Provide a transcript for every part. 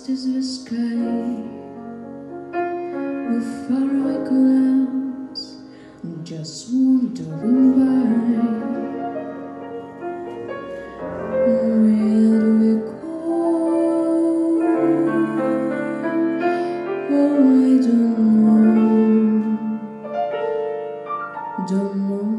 vast is the sky, with faraway clouds just wandering by. Where do we go? Oh, I don't know.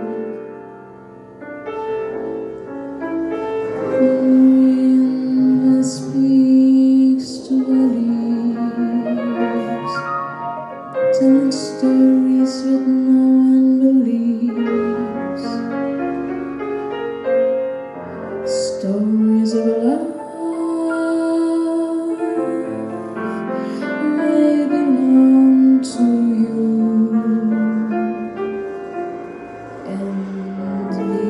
Wind speaks to the leaves, telling stories that no one believes, stories of love may belong to you and me.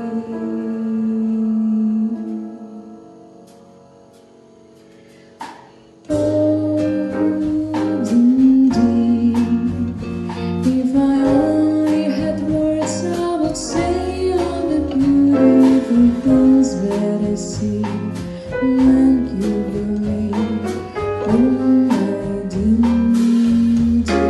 If I only had words, I would say all the beautiful things that I see when you believe. Oh, my Dindy.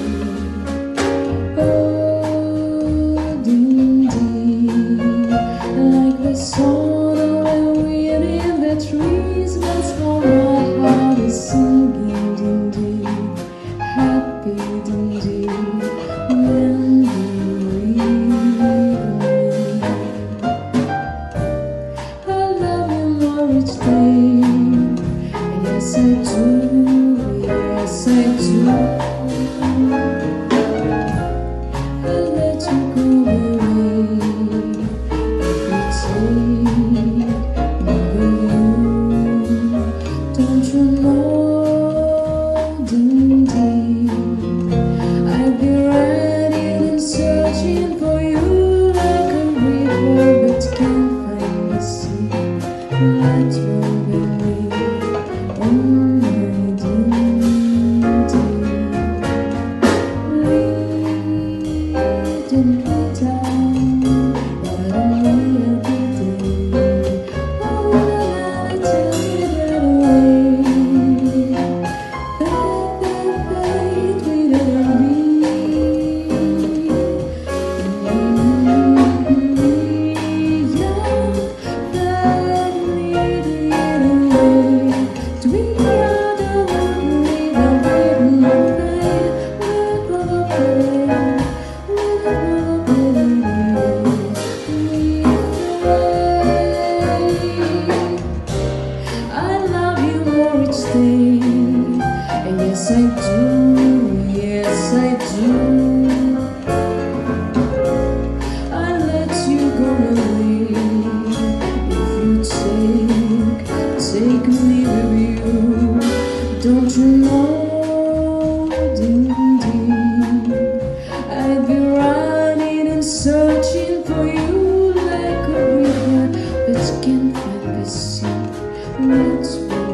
Oh, Dindy. Like the sound of the wind in the trees, that's how my heart is singing. Dindy, happy Dindy. When you leave me, I love you more each day. Yes, I do. Yes, I do. I let you go away if you take me with you. Don't you know, Dindy? I'd be running and searching for you like a river but can't find the sea. Let's roll with me, oh my Dindy. Leading me down, but I know every day. Oh, I tell you that away. Fade without me. Yes, I do. Yes, I do. I let you go away if you take me with you. Don't you know, Dindy? I'd be running and searching for you like a river but can't find the sea. Let's